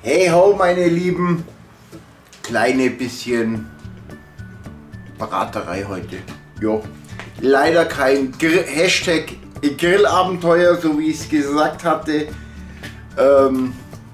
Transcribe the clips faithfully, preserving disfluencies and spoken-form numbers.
Hey ho, meine Lieben, kleine bisschen Braterei heute. Jo, leider kein Grill, Hashtag Grillabenteuer, so wie ich es gesagt hatte. Ähm,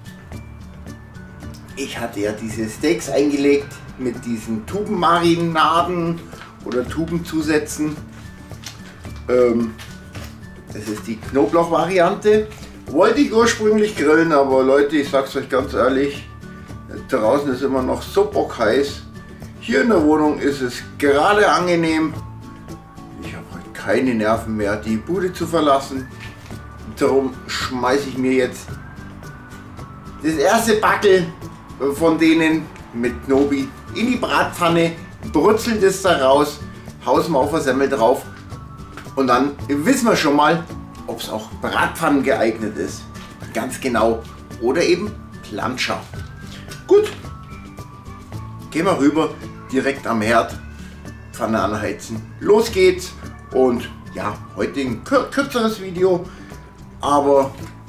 ich hatte ja diese Steaks eingelegt mit diesen Tubenmarinaden oder Tubenzusätzen. Ähm, das ist die Knoblauch-Variante. Wollte ich ursprünglich grillen, aber Leute, ich sag's euch ganz ehrlich, draußen ist immer noch so bockheiß. Hier in der Wohnung ist es gerade angenehm. Ich habe heute keine Nerven mehr, die Bude zu verlassen. Darum schmeiße ich mir jetzt das erste Backel von denen mit Knobi in die Bratpfanne, brutzelt es da raus, hauen wir auf der Semmel drauf und dann wissen wir schon mal, ob es auch Bratpfannen geeignet ist. Ganz genau. Oder eben Planscher. Gut. Gehen wir rüber, direkt am Herd, Pfanne anheizen. Los geht's. Und ja, heute ein kür kürzeres Video, aber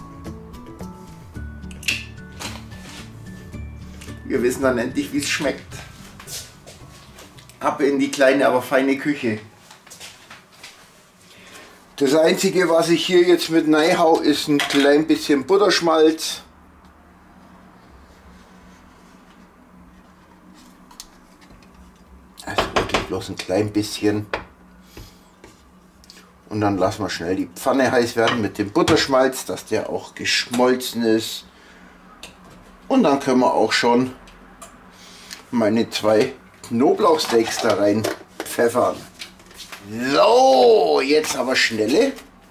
wir wissen dann endlich, wie es schmeckt. Ab in die kleine, aber feine Küche. Das einzige, was ich hier jetzt mit reinhau, ist ein klein bisschen Butterschmalz. Also wirklich bloß ein klein bisschen. Und dann lassen wir schnell die Pfanne heiß werden mit dem Butterschmalz, dass der auch geschmolzen ist. Und dann können wir auch schon meine zwei Knoblauchsteaks da rein pfeffern. So, jetzt aber schnelle.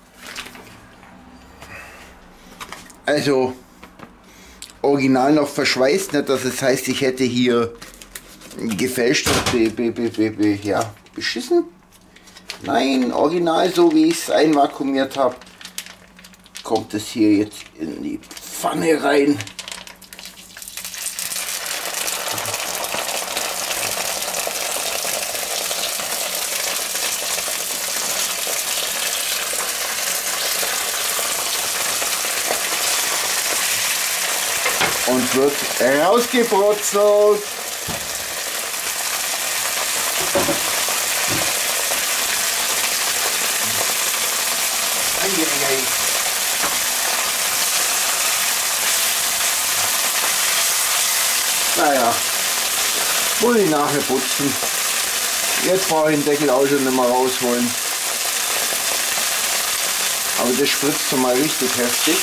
Also, original noch verschweißt, nicht, dass es heißt, ich hätte hier gefälscht und be, be, be, be, be, ja, beschissen. Nein, original, so wie ich es einvakuumiert habe, kommt es hier jetzt in die Pfanne rein. Und wird rausgebrutzelt. Naja, muss ich nachher putzen. Jetzt brauche ich den Deckel auch schon nicht mehr rausholen. Aber das spritzt schon mal richtig heftig.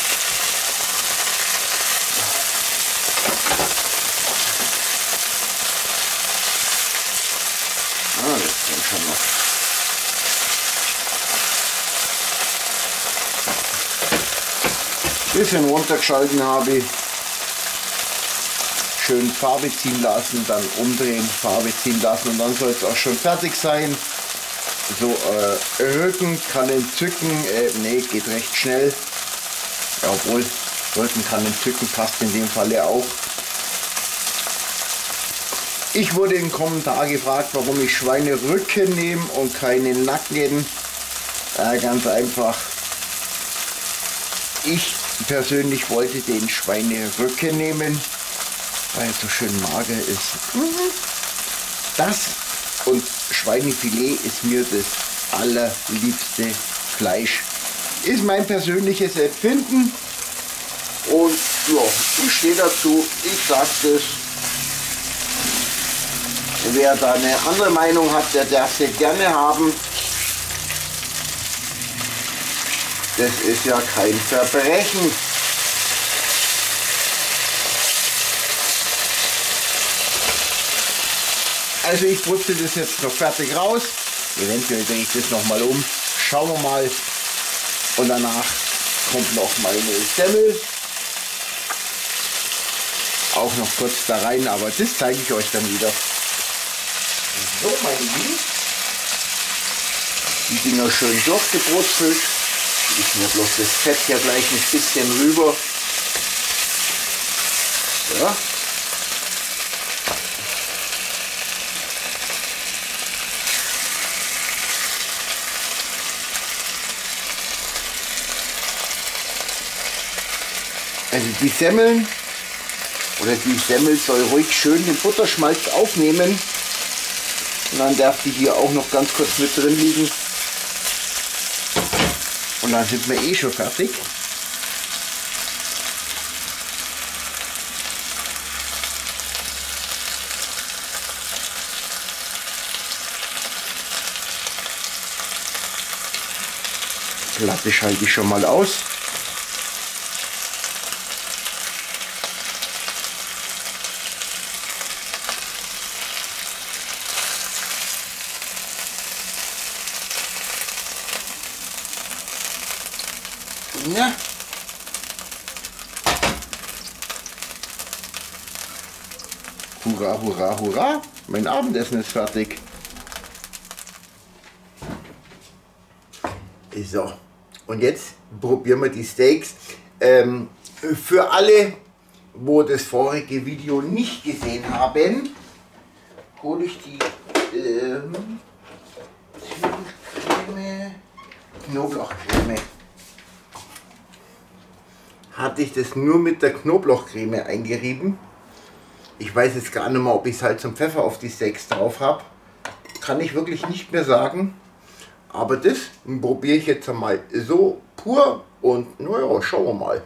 Ah, das kommt schon noch. Bisschen runtergeschalten habe ich. Schön Farbe ziehen lassen, dann umdrehen, Farbe ziehen lassen und dann soll es auch schon fertig sein. So, äh, Rücken kann entzücken, äh, nee, geht recht schnell. Ja, obwohl, Rücken kann entzücken, passt in dem Falle auch. Ich wurde im Kommentar gefragt, warum ich Schweinerücken nehme und keine Nacken. Äh, ganz einfach. Ich persönlich wollte den Schweinerücken nehmen, weil er so schön mager ist. Das und Schweinefilet ist mir das allerliebste Fleisch. Ist mein persönliches Empfinden und ja, ich stehe dazu, ich sage das. Wer da eine andere Meinung hat, der darf sie gerne haben. Das ist ja kein Verbrechen. Also ich brutze das jetzt noch fertig raus. Eventuell drehe ich das nochmal um. Schauen wir mal. Und danach kommt noch meine Semmel. Auch noch kurz da rein, aber das zeige ich euch dann wieder. So, meine Lieben. Die Dinger schön durchgebrutzelt. Ich mir bloß das Fett hier gleich ein bisschen rüber. So. Also die Semmeln oder die Semmel soll ruhig schön den Butterschmalz aufnehmen. Und dann darf die hier auch noch ganz kurz mit drin liegen. Und dann sind wir eh schon fertig. Die Platte schalte ich schon mal aus. Ja. Hurra, hurra, hurra! Mein Abendessen ist fertig. So, und jetzt probieren wir die Steaks. Ähm, für alle, wo das vorige Video nicht gesehen haben, hole ich die ähm, Zwiebelcreme, Knoblauchcreme. Hatte ich das nur mit der Knoblauchcreme eingerieben. Ich weiß jetzt gar nicht mehr, ob ich Salz und Pfeffer auf die Steaks drauf habe. Kann ich wirklich nicht mehr sagen. Aber das probiere ich jetzt einmal so pur und naja, schauen wir mal.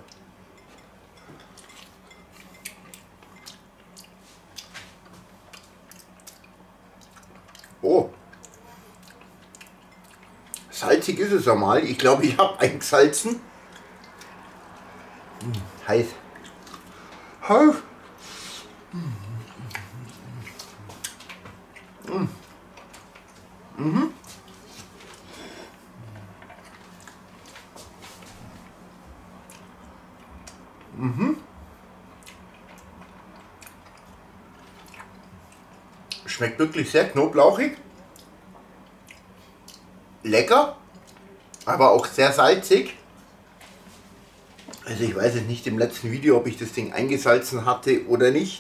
Oh, salzig ist es einmal. Ich glaube, ich habe eingesalzen. Hm, heiß. Heiß. Hm. Mhm. Mhm. Schmeckt wirklich sehr knoblauchig. Lecker, aber auch sehr salzig. Also ich weiß es nicht im letzten Video, ob ich das Ding eingesalzen hatte oder nicht.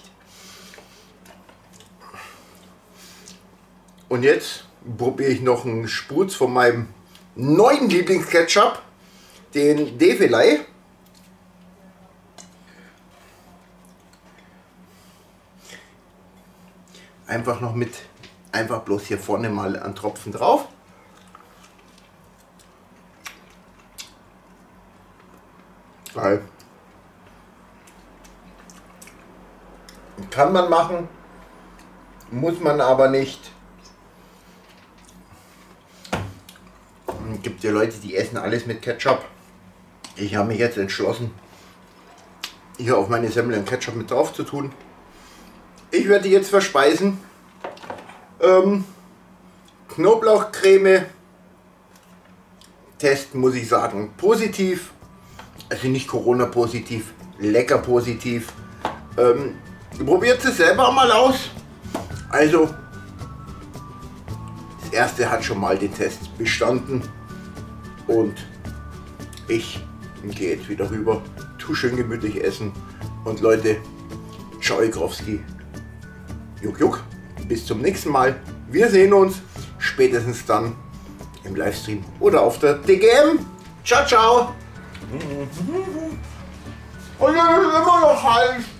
Und jetzt probiere ich noch einen Sprutz von meinem neuen Lieblingsketchup, den Defelei. Einfach noch mit, einfach bloß hier vorne mal einen Tropfen drauf. Geil. Kann man machen, muss man aber nicht. Es gibt ja Leute, die essen alles mit Ketchup. Ich habe mich jetzt entschlossen, hier auf meine Semmel einen Ketchup mit drauf zu tun. Ich werde die jetzt verspeisen. Ähm, Knoblauchcreme. Test muss ich sagen, positiv. Also nicht Corona positiv, lecker positiv. Ähm, probiert es selber mal aus. Also, das erste hat schon mal den Test bestanden. Und ich gehe jetzt wieder rüber, tu schön gemütlich essen. Und Leute, Tschaikowski. Juck, juck. Bis zum nächsten Mal. Wir sehen uns spätestens dann im Livestream oder auf der D G M. Ciao, ciao. Und das ist immer noch heiß.